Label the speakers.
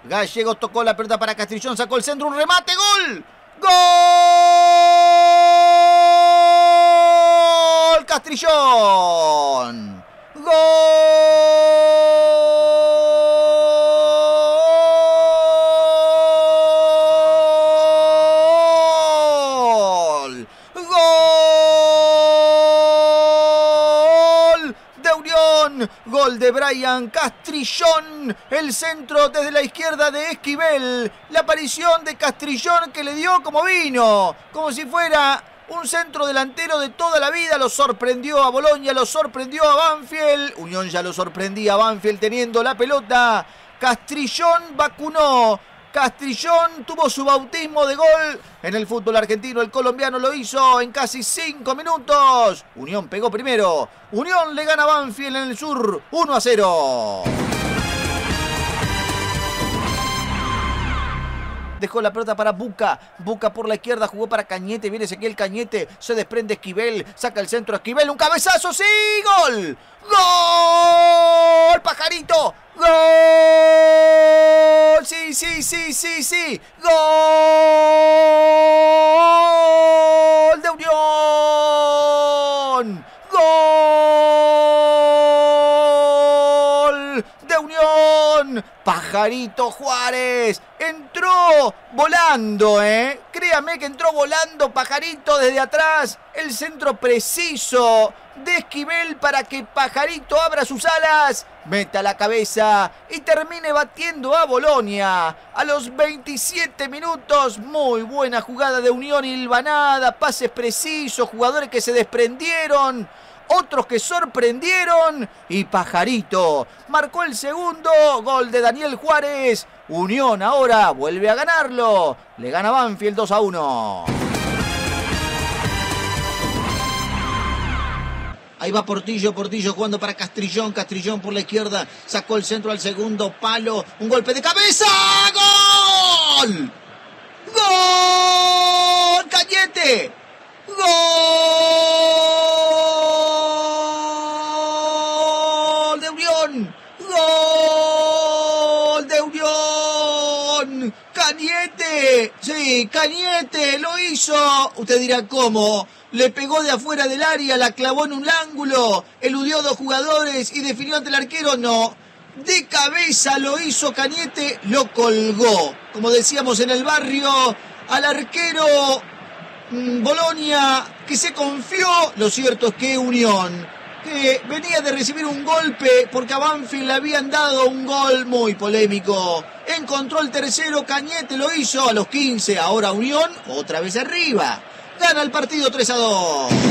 Speaker 1: Gallegos tocó la pelota para Castrillón, sacó el centro, un remate, ¡gol! ¡Gol! ¡Castrillón! ¡Gol! ¡Gol! De Unión, gol de Brian Castrillón, el centro desde la izquierda de Esquivel, la aparición de Castrillón que le dio como vino, como si fuera un centro delantero de toda la vida. Lo sorprendió a Bolonia, lo sorprendió a Banfield. Unión ya lo sorprendía a Banfield teniendo la pelota. Castrillón vacunó. Castrillón tuvo su bautismo de gol en el fútbol argentino. El colombiano lo hizo en casi 5 minutos. Unión pegó primero. Unión le gana a Banfield en el sur 1-0. Dejó la pelota para Buca. Buca por la izquierda, jugó para Cañete. Viene Ezequiel Cañete. Se desprende Esquivel. Saca el centro Esquivel. Un cabezazo. ¡Sí! ¡Gol! ¡Gol! ¡Pajarito! ¡Gol! ¡Sí, sí, sí, sí, sí! ¡Gol de Unión! ¡Gol de Unión! Pajarito Juárez entró volando, créame que entró volando Pajarito desde atrás. El centro preciso de Esquivel para que Pajarito abra sus alas, meta la cabeza y termine batiendo a Bolonia. A los 27 minutos, muy buena jugada de Unión hilvanada, pases precisos, jugadores que se desprendieron, otros que sorprendieron, y Pajarito marcó el segundo gol de Daniel Juárez. Unión ahora vuelve a ganarlo, le gana Banfield 2-1. Ahí va Portillo jugando para Castrillón. Castrillón por la izquierda, sacó el centro al segundo palo. Un golpe de cabeza. ¡Gol! ¡Gol! ¡Cañete! ¡Gol de Unión! ¡Gol de Unión! ¡Cañete! Sí, Cañete lo hizo. Usted dirá, ¿cómo? Le pegó de afuera del área, la clavó en un ángulo, eludió 2 jugadores y definió ante el arquero. No, de cabeza lo hizo Cañete, lo colgó. Como decíamos en el barrio, al arquero Bolonia, que se confió. Lo cierto es que Unión, que venía de recibir un golpe porque a Banfield le habían dado un gol muy polémico, encontró el tercero. Cañete lo hizo a los 15, ahora Unión otra vez arriba. Gana el partido 3-2.